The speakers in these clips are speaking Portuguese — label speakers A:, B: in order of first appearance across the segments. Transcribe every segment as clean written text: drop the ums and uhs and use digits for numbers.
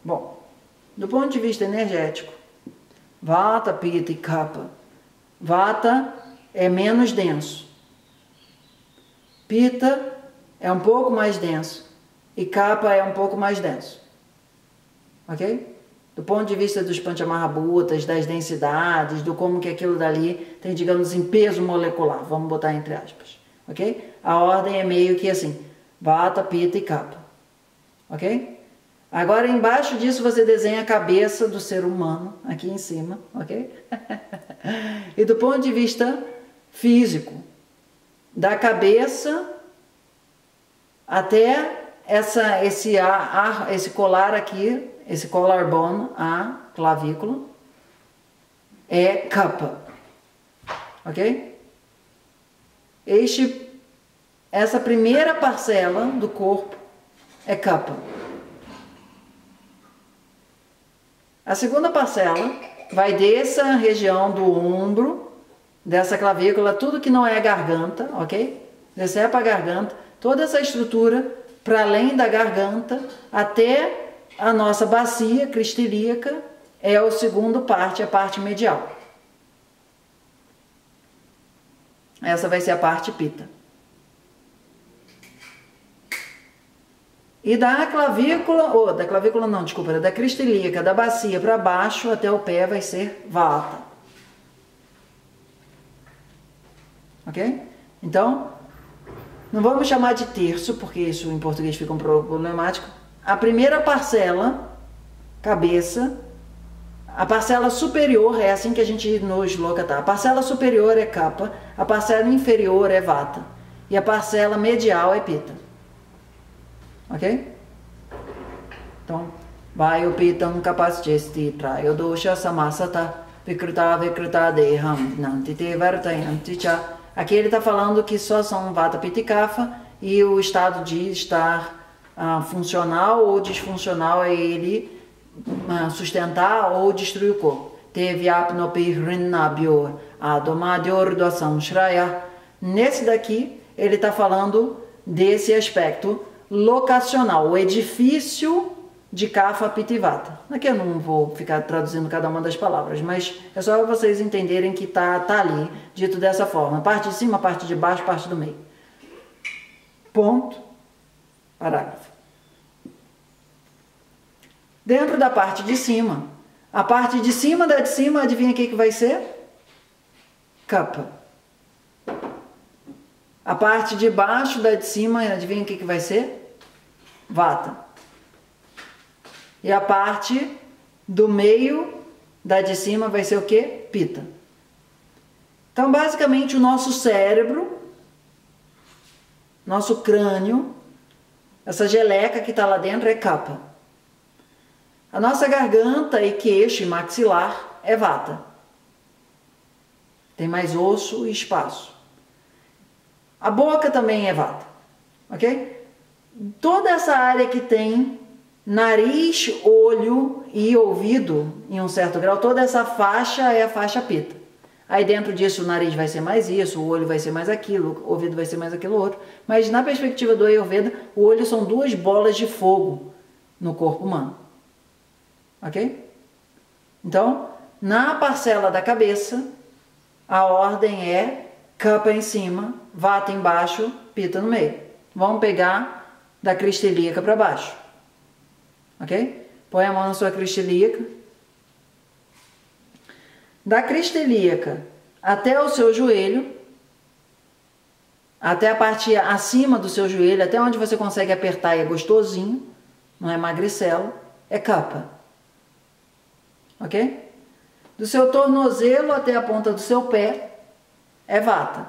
A: Bom, do ponto de vista energético, Vata, Pitta e Kapha. Vata é menos denso. Pitta é um pouco mais denso. E Kapha é um pouco mais denso. Ok? Do ponto de vista dos Panchamahabhutas, das densidades, do como que aquilo dali tem, digamos assim, peso molecular. Vamos botar entre aspas. Ok? A ordem é meio que assim. Vata, Pitta e Kapha. Ok? Agora, embaixo disso, você desenha a cabeça do ser humano, aqui em cima, ok? E do ponto de vista físico, da cabeça até esse colar aqui, esse collarbone, a clavícula, é Kapha, ok? Essa primeira parcela do corpo é Kapha. A segunda parcela vai dessa região do ombro, dessa clavícula, tudo que não é garganta, ok? Descer para a garganta, toda essa estrutura para além da garganta até a nossa bacia cristilíaca é a segunda parte, a parte medial. Essa vai ser a parte Pitta. E da clavícula, da clavícula não, desculpa, da cristilíaca, da bacia para baixo até o pé vai ser Vata. Ok? Então, não vamos chamar de terço, porque isso em português fica um pouco problemático. A primeira parcela, cabeça, a parcela superior é assim que a gente nos shloka tá. A parcela superior é Kapha, a parcela inferior é Vata. E a parcela medial é Pitta. Ok? Então, Vayu Pittam Kapaschesti Trayodosha Samasata Vikruta Deham Nantite Vartayanti Cha. Aqui ele está falando que só são Vata, Pitta e Kapha, e o estado de estar funcional ou disfuncional é ele sustentar ou destruir o corpo. Teve apnopi rinnabhyo adomadyor dosam shraya. Nesse daqui, ele está falando desse aspecto locacional, o edifício de Kapha, Pitta e Vata. Aqui eu não vou ficar traduzindo cada uma das palavras, mas é só para vocês entenderem que tá ali, dito dessa forma. Parte de cima, parte de baixo, parte do meio. Ponto. Parágrafo. Dentro da parte de cima, a parte de cima da de cima, adivinha o que vai ser? Kapha. A parte de baixo da de cima, adivinha o que vai ser? Vata. E a parte do meio da de cima vai ser o quê? Pitta. Então, basicamente, o nosso cérebro, nosso crânio, essa geleca que está lá dentro é Kapha. A nossa garganta e queixo e maxilar é Vata. Tem mais osso e espaço. A boca também é Vata. Ok? Toda essa área que tem nariz, olho e ouvido, em um certo grau, toda essa faixa é a faixa Pitta. Aí dentro disso o nariz vai ser mais isso, o olho vai ser mais aquilo, o ouvido vai ser mais aquilo outro. Mas na perspectiva do Ayurveda, o olho são duas bolas de fogo no corpo humano. Ok? Então, na parcela da cabeça, a ordem é Kapha em cima, Vata embaixo, Pitta no meio. Vamos pegar da cristilíaca para baixo. Ok? Põe a mão na sua cristilíaca. Da cristilíaca até o seu joelho, até a parte acima do seu joelho, até onde você consegue apertar e é gostosinho, não é magricelo, é Kapha. Ok? Do seu tornozelo até a ponta do seu pé é Vata.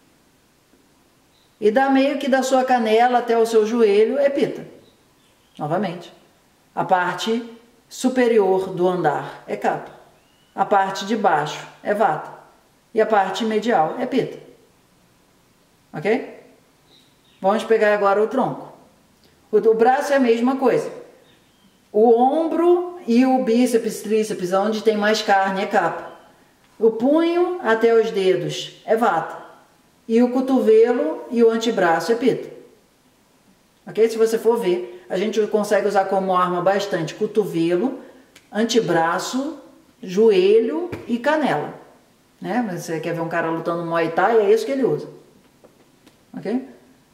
A: E da meio que da sua canela até o seu joelho é Pitta. Novamente. A parte superior do andar é Kapha. A parte de baixo é Vata. E a parte medial é Pitta. Ok? Vamos pegar agora o tronco. O braço é a mesma coisa. O ombro e o bíceps, tríceps, onde tem mais carne, é Kapha. O punho até os dedos é Vata. E o cotovelo e o antebraço é Pitta. Ok? Se você for ver, a gente consegue usar como arma bastante cotovelo, antebraço, joelho e canela. Né? Você quer ver um cara lutando Muay Thai, é isso que ele usa. Ok?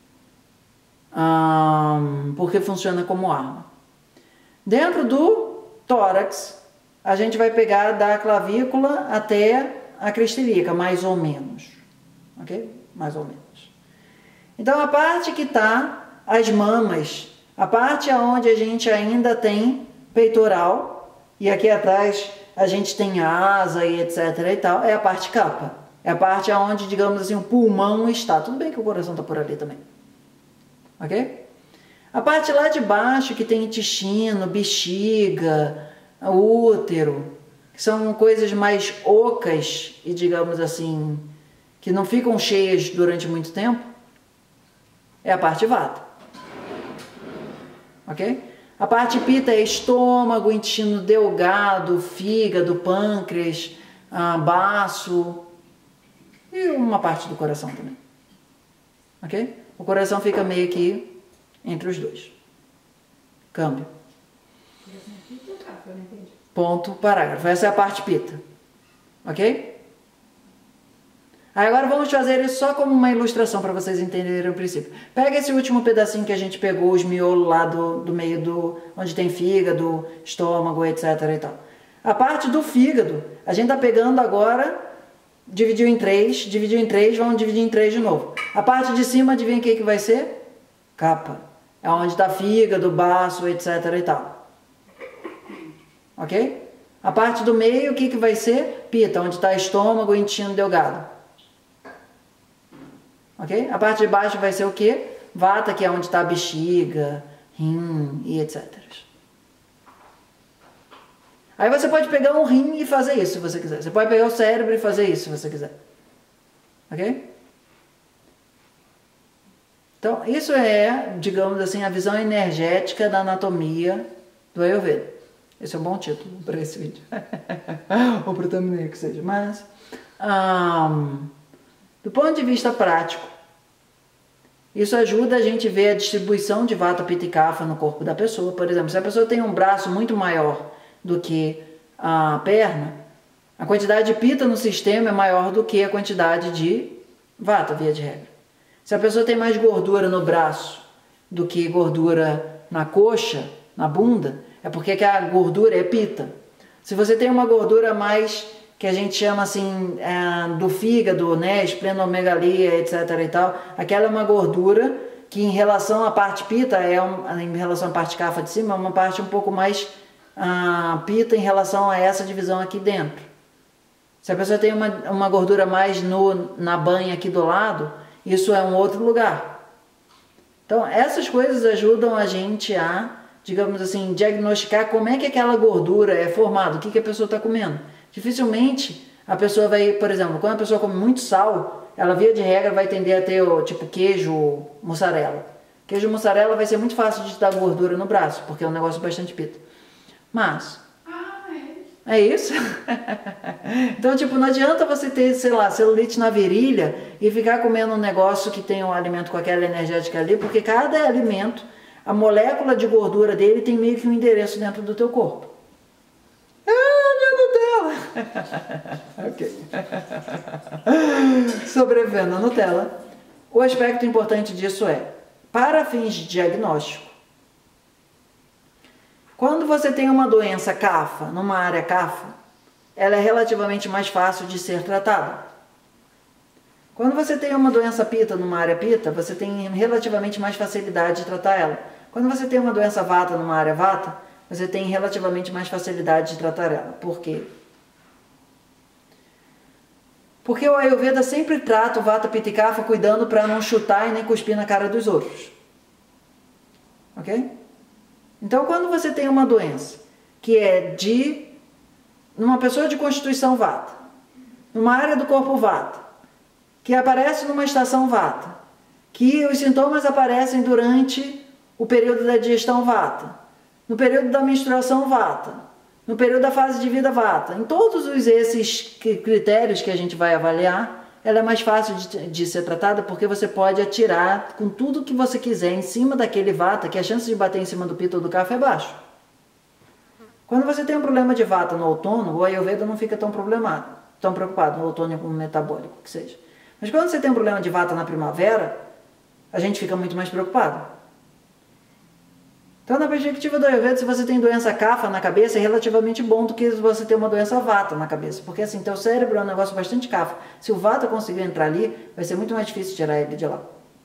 A: Porque funciona como arma. Dentro do tórax, a gente vai pegar da clavícula até a crista ilíaca, mais ou menos. Ok? Mais ou menos. Então, a parte que está as mamas, a parte onde a gente ainda tem peitoral, e aqui atrás a gente tem asa e etc e tal, é a parte capa. É a parte onde, digamos assim, o pulmão está. Tudo bem que o coração está por ali também. Ok? A parte lá de baixo que tem intestino, bexiga, útero, que são coisas mais ocas e, digamos assim, que não ficam cheias durante muito tempo, é a parte vata. Ok? A parte pita é estômago, intestino delgado, fígado, pâncreas, baço e uma parte do coração também. Ok? O coração fica meio que entre os dois. Câmbio. Ponto, parágrafo. Essa é a parte pita. Ok? Aí agora vamos fazer isso só como uma ilustração para vocês entenderem o princípio. Pega esse último pedacinho que a gente pegou, os miolos lá do meio onde tem fígado, estômago, etc e tal. A parte do fígado, a gente está pegando agora, dividiu em três, vamos dividir em três de novo. A parte de cima, adivinha o que vai ser? Capa. É onde está fígado, baço, etc e tal. Ok? A parte do meio, o que vai ser? Pita, onde está estômago e intestino delgado. Ok? A parte de baixo vai ser o quê? Vata, que é onde está a bexiga, rim e etc. Aí você pode pegar um rim e fazer isso, se você quiser. Você pode pegar o cérebro e fazer isso, se você quiser. Ok? Então, isso é, digamos assim, a visão energética da anatomia do Ayurveda. Esse é um bom título para esse vídeo. Ou para o thumbnail que seja. Mas, do ponto de vista prático, isso ajuda a gente a ver a distribuição de Vata, Pitta e Kapha no corpo da pessoa. Por exemplo, se a pessoa tem um braço muito maior do que a perna, a quantidade de Pitta no sistema é maior do que a quantidade de Vata, via de regra. Se a pessoa tem mais gordura no braço do que gordura na coxa, na bunda, é porque que a gordura é Pitta. Se você tem uma gordura mais, que a gente chama assim, do fígado, né, esplenomegalia, etc e tal, aquela é uma gordura que em relação à parte Pitta, em relação à parte Kapha de cima, é uma parte um pouco mais Pitta em relação a essa divisão aqui dentro. Se a pessoa tem uma gordura mais na banha aqui do lado, isso é um outro lugar. Então, essas coisas ajudam a gente a, digamos assim, diagnosticar como é que aquela gordura é formada, o que a pessoa está comendo. Dificilmente a pessoa vai, por exemplo, quando a pessoa come muito sal, ela via de regra vai tender a ter tipo queijo mussarela. Queijo mussarela vai ser muito fácil de dar gordura no braço, porque é um negócio bastante pita. Mas... é isso? Então, tipo, não adianta você ter, sei lá, celulite na virilha e ficar comendo um negócio que tem um alimento com aquela energética ali, porque cada alimento, a molécula de gordura dele tem meio que um endereço dentro do teu corpo. Minha Nutella! Ok. Sobrevivendo a Nutella. O aspecto importante disso é, para fins de diagnóstico, quando você tem uma doença Kapha, numa área Kapha, ela é relativamente mais fácil de ser tratada. Quando você tem uma doença Pitta numa área Pitta, você tem relativamente mais facilidade de tratar ela. Quando você tem uma doença Vata numa área Vata, você tem relativamente mais facilidade de tratar ela. Por quê? Porque o Ayurveda sempre trata o Vata, Pitta e Kapha cuidando para não chutar e nem cuspir na cara dos outros. Ok? Então, quando você tem uma doença que é numa pessoa de constituição Vata, numa área do corpo Vata, que aparece numa estação Vata, que os sintomas aparecem durante o período da digestão Vata, no período da menstruação Vata, no período da fase de vida Vata, em todos esses critérios que a gente vai avaliar, ela é mais fácil de ser tratada porque você pode atirar com tudo que você quiser em cima daquele vata, que a chance de bater em cima do pita ou do kapha é baixa. Quando você tem um problema de vata no outono, o Ayurveda não fica tão preocupado no outono com o metabólico, que seja. Mas quando você tem um problema de vata na primavera, a gente fica muito mais preocupado. Então, na perspectiva do Ayurveda, se você tem doença kapha na cabeça, é relativamente bom do que você ter uma doença vata na cabeça. Porque assim, teu cérebro é um negócio bastante kapha. Se o vata conseguir entrar ali, vai ser muito mais difícil tirar ele de lá.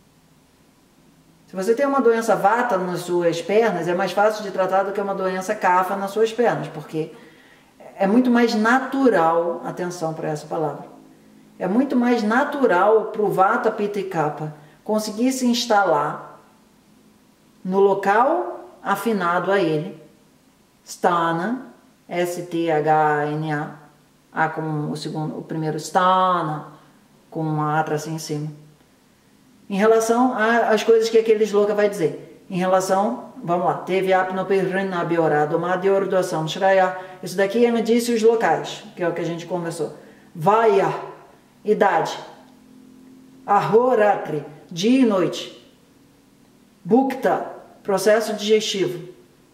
A: Se você tem uma doença vata nas suas pernas, é mais fácil de tratar do que uma doença kapha nas suas pernas. Porque é muito mais natural, atenção para essa palavra, é muito mais natural para o vata, pitta e kapha conseguir se instalar no local afinado a ele, sthana, S-T-H-A-N-A, A com o primeiro sthana, com uma atra assim em cima. Em relação às coisas que aquele shloka vai dizer, em relação, vamos lá, teve apnopirrina biorado, madhyordoação, shraya, isso daqui ele disse os locais, que é o que a gente conversou. Vaya, idade, ahoratri, dia e noite, bhukta, processo digestivo.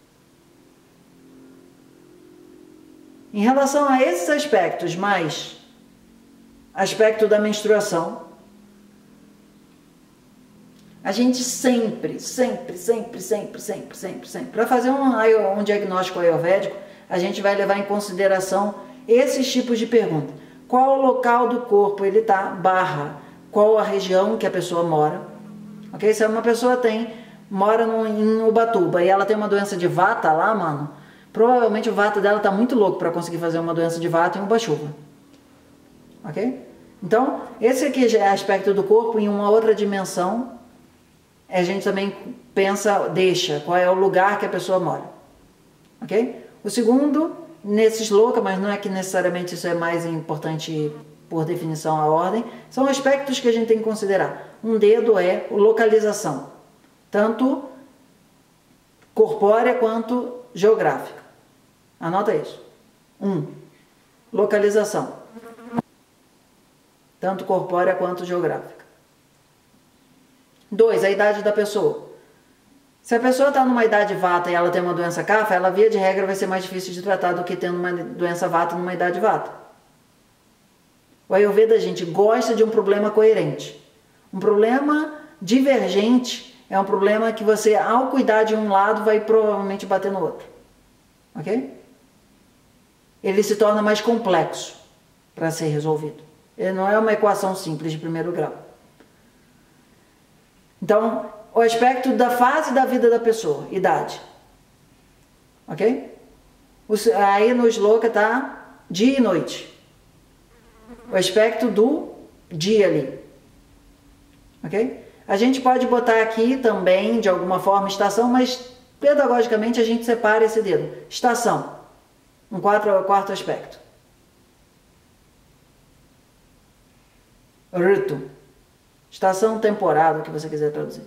A: Em relação a esses aspectos, mais aspecto da menstruação, a gente sempre, para fazer um diagnóstico ayurvédico, a gente vai levar em consideração esses tipos de pergunta. Qual o local do corpo ele está, qual a região que a pessoa mora. Ok? Se uma pessoa mora em Ubatuba e ela tem uma doença de vata lá, mano, provavelmente o vata dela tá muito louco para conseguir fazer uma doença de vata em Ubatuba. Ok? Então, esse aqui já é aspecto do corpo. Em uma outra dimensão, a gente também pensa, qual é o lugar que a pessoa mora. Ok? O segundo, nesses loucos, mas não é que necessariamente isso é mais importante por definição a ordem, são aspectos que a gente tem que considerar. Um dedo é localização, tanto corpórea quanto geográfica. Anota isso. 1. Localização, tanto corpórea quanto geográfica. 2. A idade da pessoa. Se a pessoa está numa idade vata e ela tem uma doença kapha, ela via de regra vai ser mais difícil de tratar do que tendo uma doença vata numa idade vata. O Ayurveda, gente, gosta de um problema coerente. Um problema divergente é um problema que você, ao cuidar de um lado, vai provavelmente bater no outro. Ok? Ele se torna mais complexo para ser resolvido. Ele não é uma equação simples de primeiro grau. Então, o aspecto da fase da vida da pessoa, idade. Ok? Aí no shloka está dia e noite. O aspecto do dia ali. Ok? A gente pode botar aqui também, de alguma forma, estação, mas pedagogicamente a gente separa esse dedo. Estação. Quarto aspecto. Ritu. Estação, temporada, o que você quiser traduzir.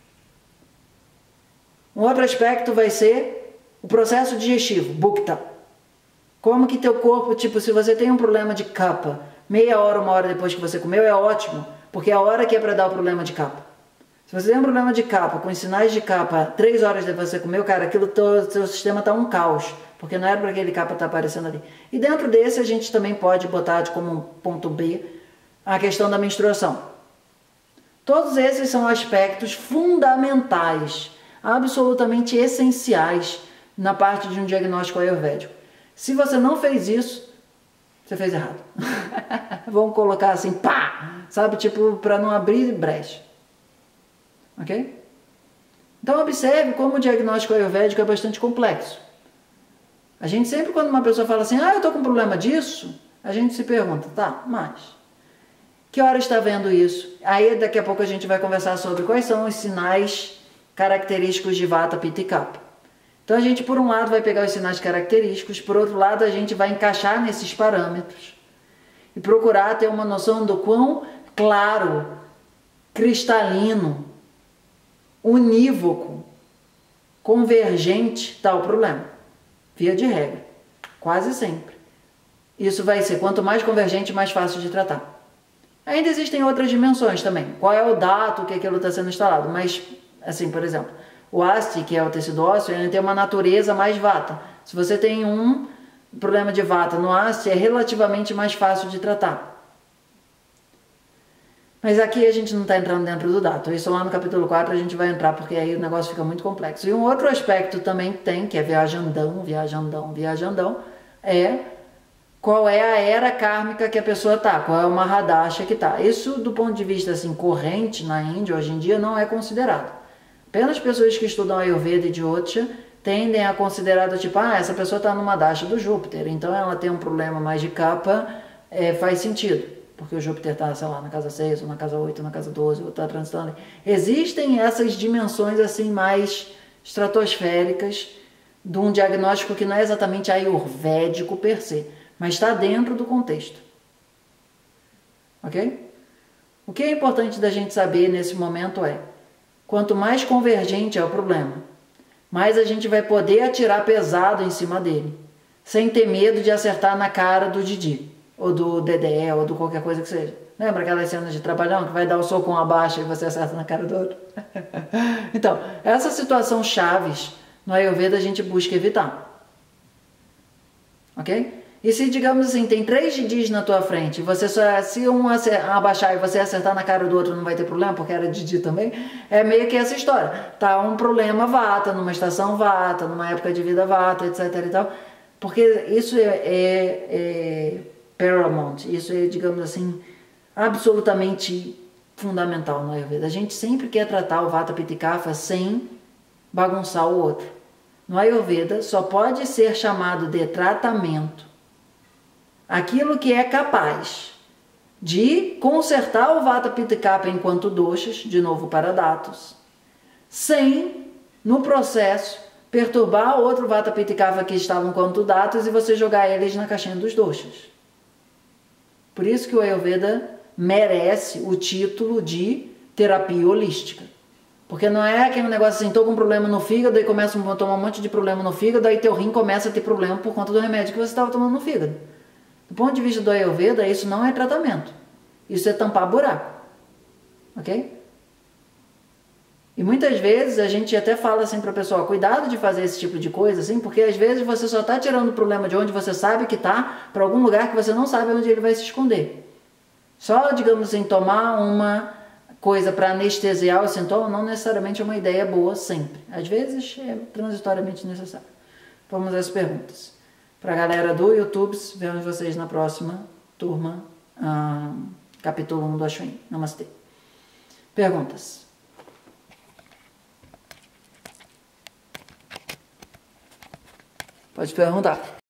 A: Um outro aspecto vai ser o processo digestivo, bhukta. Como que teu corpo, tipo, se você tem um problema de kapha, meia hora, uma hora depois que você comeu, é ótimo, porque é a hora que é para dar o problema de kapha. Se você tem um problema de kapha, com sinais de kapha, 3 horas depois que você comeu, cara, seu sistema está um caos, porque não era para aquele kapha estar aparecendo ali. E dentro desse a gente também pode botar como um ponto B a questão da menstruação. Todos esses são aspectos fundamentais, absolutamente essenciais na parte de um diagnóstico ayurvédico. Se você não fez isso, você fez errado. Vamos colocar assim, pá! Sabe, tipo, para não abrir brecha. Ok? Então observe como o diagnóstico ayurvédico é bastante complexo. A gente sempre, quando uma pessoa fala assim, eu estou com problema disso, a gente se pergunta, tá, mas que hora está vendo isso? Aí daqui a pouco a gente vai conversar sobre quais são os sinais característicos de vata, pitta e kapha. Então a gente, por um lado, vai pegar os sinais característicos, por outro lado, a gente vai encaixar nesses parâmetros e procurar ter uma noção do quão claro, cristalino, unívoco, convergente está o problema. Via de regra, quase sempre. Isso vai ser, quanto mais convergente, mais fácil de tratar. Ainda existem outras dimensões também. Qual é o dato que aquilo está sendo instalado? Mas, assim, por exemplo, o AST, que é o tecido ósseo, ele tem uma natureza mais vata. Se você tem um problema de vata no AST, é relativamente mais fácil de tratar. Mas aqui a gente não está entrando dentro do dato. Isso lá no capítulo 4 a gente vai entrar, porque aí o negócio fica muito complexo. E um outro aspecto também tem, que é viajandão, é qual é a era kármica que a pessoa tá, qual é o Mahadasha que tá. Isso, do ponto de vista assim, corrente na Índia, hoje em dia, não é considerado. Apenas pessoas que estudam Ayurveda e Jyotisha tendem a considerar do tipo, essa pessoa está numa dasha do Júpiter, então ela tem um problema mais de capa, faz sentido. Porque o Júpiter está, sei lá, na casa 6, ou na casa 8, ou na casa 12, ou está transitando. Existem essas dimensões assim mais estratosféricas de um diagnóstico que não é exatamente ayurvédico per se, mas está dentro do contexto. Ok? O que é importante da gente saber nesse momento é, quanto mais convergente é o problema, mais a gente vai poder atirar pesado em cima dele, sem ter medo de acertar na cara do Didi, ou do Dedé, ou do qualquer coisa que seja. Lembra aquelas cenas de trabalhão que vai dar o soco com a baixa e você acerta na cara do outro? Então, essa situação chaves no Ayurveda a gente busca evitar. Ok? E se, digamos assim, tem 3 Didis na tua frente, você só, se um abaixar e você acertar na cara do outro não vai ter problema, porque era Didi também, é meio que essa história. Tá um problema vata, numa estação vata, numa época de vida vata, etc e tal, porque isso é paramount, isso é, digamos assim, absolutamente fundamental no Ayurveda. A gente sempre quer tratar o Vata Pitta e Kapha sem bagunçar o outro. No Ayurveda só pode ser chamado de tratamento aquilo que é capaz de consertar o Vata Pitta e Kapha enquanto doshas, de novo para datos, sem, no processo, perturbar outro Vata Pitta e Kapha que estavam enquanto datos e você jogar eles na caixinha dos doshas. Por isso que o Ayurveda merece o título de terapia holística. Porque não é aquele negócio assim, tô com um problema no fígado, aí começa a tomar um monte de problema no fígado, aí teu rim começa a ter problema por conta do remédio que você estava tomando no fígado. Do ponto de vista do Ayurveda, isso não é tratamento. Isso é tampar buraco. Ok? E muitas vezes a gente até fala assim para a pessoa, cuidado de fazer esse tipo de coisa, assim, porque às vezes você só está tirando o problema de onde você sabe que está para algum lugar que você não sabe onde ele vai se esconder. Só, digamos assim, tomar uma coisa para anestesiar o sintoma não necessariamente é uma ideia boa sempre. Às vezes é transitoriamente necessário. Vamos às perguntas. Para a galera do YouTube, vemos vocês na próxima turma, capítulo 1 do Ashwin. Namastê. Perguntas. Pode perguntar.